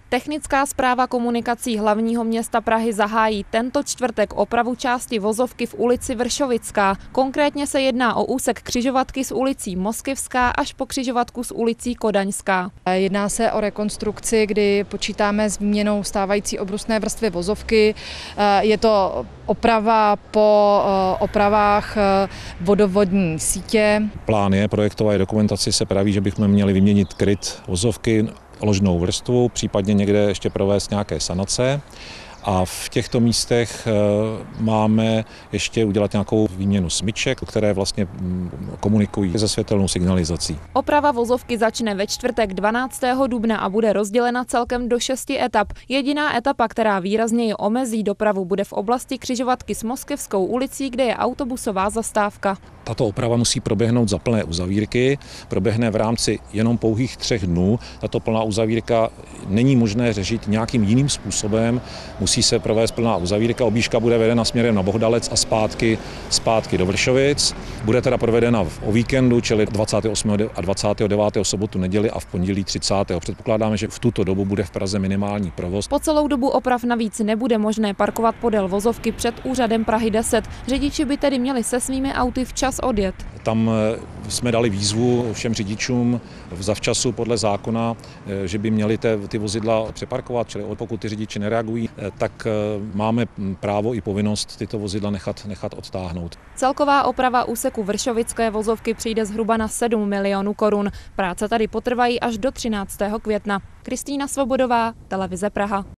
Technická správa komunikací hlavního města Prahy zahájí tento čtvrtek opravu části vozovky v ulici Vršovická. Konkrétně se jedná o úsek křižovatky s ulicí Moskevská až po křižovatku s ulicí Kodaňská. Jedná se o rekonstrukci, kdy počítáme s výměnou stávající obrusné vrstvy vozovky. Je to oprava po opravách vodovodní sítě. Plán je, projektové dokumentaci se praví, že bychom měli vyměnit kryt vozovky, ložnou vrstvu, případně někde ještě provést nějaké sanace. A v těchto místech máme ještě udělat nějakou výměnu smyček, které vlastně komunikují se světelnou signalizací. Oprava vozovky začne ve čtvrtek 12. dubna a bude rozdělena celkem do 6 etap. Jediná etapa, která výrazněji omezí dopravu, bude v oblasti křižovatky s Moskevskou ulicí, kde je autobusová zastávka. Tato oprava musí proběhnout za plné uzavírky, proběhne v rámci jenom pouhých 3 dnů. Tato plná uzavírka není možné řešit nějakým jiným způsobem, musí se provést plná uzavírka, objížďka bude vedena směrem na Bohdalec a zpátky do Vršovic. Bude teda provedena o víkendu, čili 28. a 29. sobotu, neděli a v pondělí 30. Předpokládáme, že v tuto dobu bude v Praze minimální provoz. Po celou dobu oprav navíc nebude možné parkovat podél vozovky před úřadem Prahy 10. Řidiči by tedy měli se svými auty včas odjet. Tam jsme dali výzvu všem řidičům zavčasu podle zákona, že by měli ty vozidla přeparkovat, čili pokud ty řidiči nereagují, tak máme právo i povinnost tyto vozidla nechat odtáhnout. Celková oprava úseku Vršovické vozovky přijde zhruba na 7 milionů korun. Práce tady potrvají až do 13. května. Kristýna Svobodová, Televize Praha.